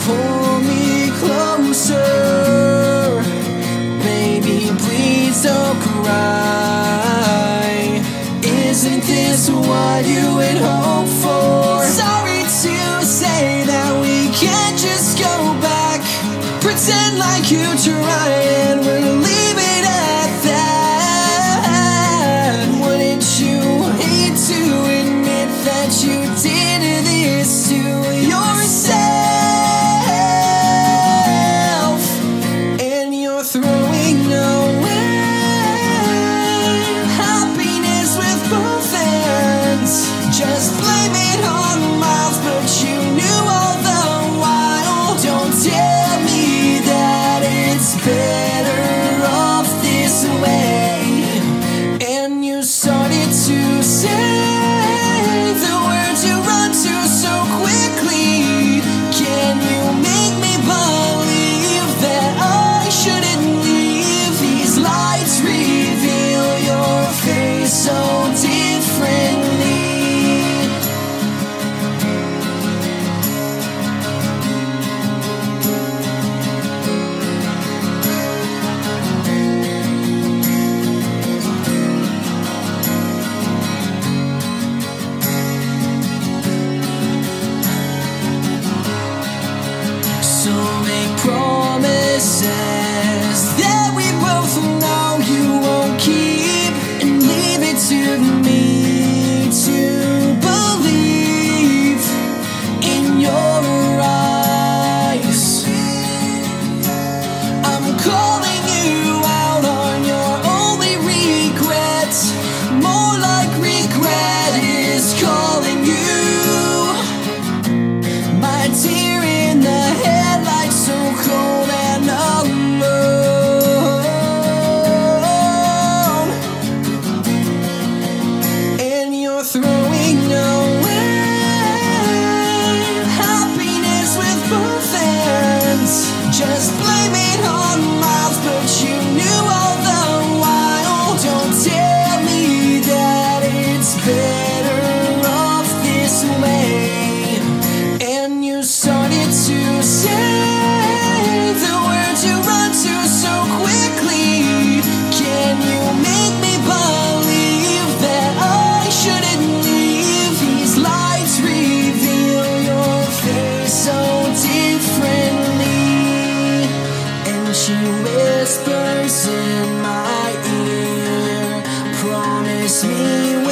pull me closer. Baby, please don't cry. Isn't this what you had hoped for? Sorry to say that we can't just go back. Pretend like you tried and we'll leave it at that. Wouldn't you hate to admit that you did this to yourself? And you're throwing away happiness with both hands. Just blame it on Miles, but you knew all the while. Don't tell me that it's better off this way. And you started to say the words you run to so quickly. Can you make me believe that I shouldn't leave? These lights reveal your face so differently. So make promises that we both know you won't keep, and leave it to me to believe in your eyes. I'm calling you out on your only regret. More like regret is calling you. My dear, in the headlights, so cold and alone. And you're throwing away happiness with both hands. Just blame it on Miles, but you knew all the while. Don't tell me that it's better off this way. And you started to say the words you run to so quickly. Can you make me believe that I shouldn't leave? These lights reveal your face so differently. And she whispers in my ear, promise me